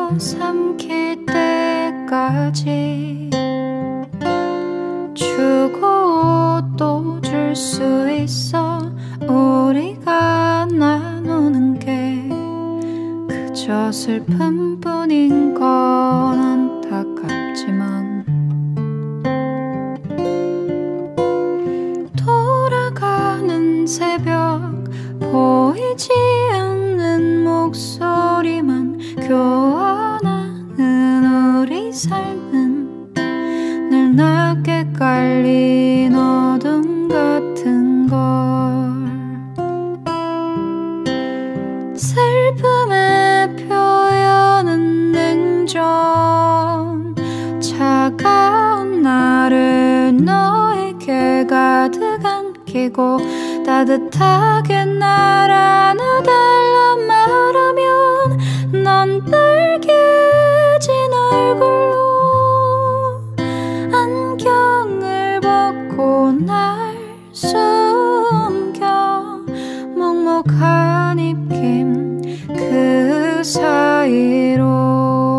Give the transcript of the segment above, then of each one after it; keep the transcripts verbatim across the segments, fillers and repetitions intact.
삼킬 때까지 주고 또 줄 수 있어. 우리가 나누는 게 그저 슬픔뿐인 건 안타깝지만 돌아가는 새벽 보이지 않는 목소리만 교환하는 우리 삶은 늘 낮게 깔린 어둠 같은 걸. 슬픔의 표현은 냉정. 차가운 나를 너에게 가득 안기고 따뜻하게 날 안아달라 말하면 넌 빨개진 얼굴로 안경을 벗고 날 숨겨. 먹먹한 입김 그 사이로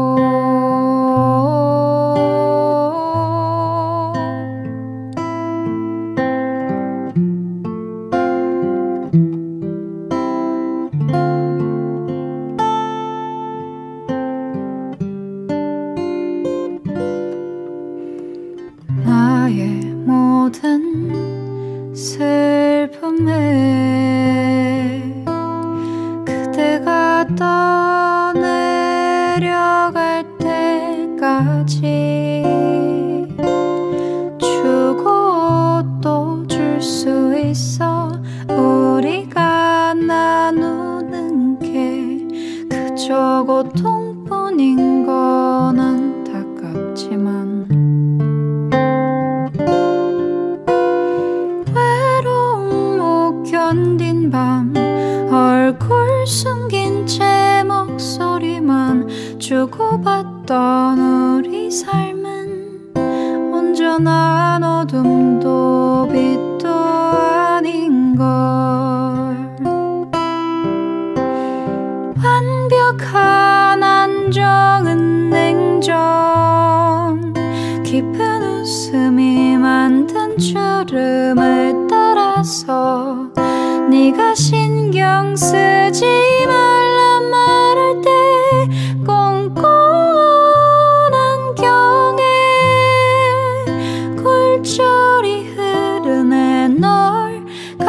나의 모든 슬픔에 그대가 떠내려갈 때까지 주고 또 줄 수 있어. 우리가 나누는 게 그저 고통뿐인 건 안타깝지만 견딘 밤 얼굴 숨긴 채 목소리만 주고받던 우리 삶은 온전한 어둠도 빛도 아닌 걸. 완벽한 안정은 냉정. 깊은 웃음이 만든 주름을 따라서 네가 신경 쓰지 말라 말할 때 꽁꽁 안경에 굴절이 흐르네 널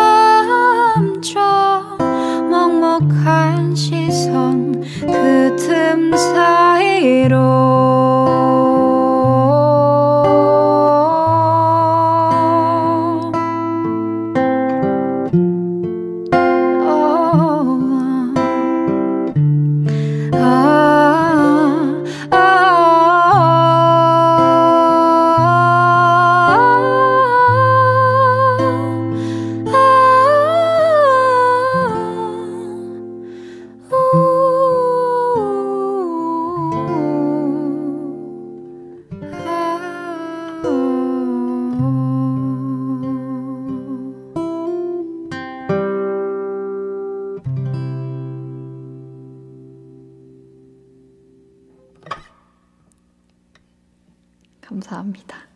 감춰. 먹먹한 시선 그 틈 사이로 감사합니다.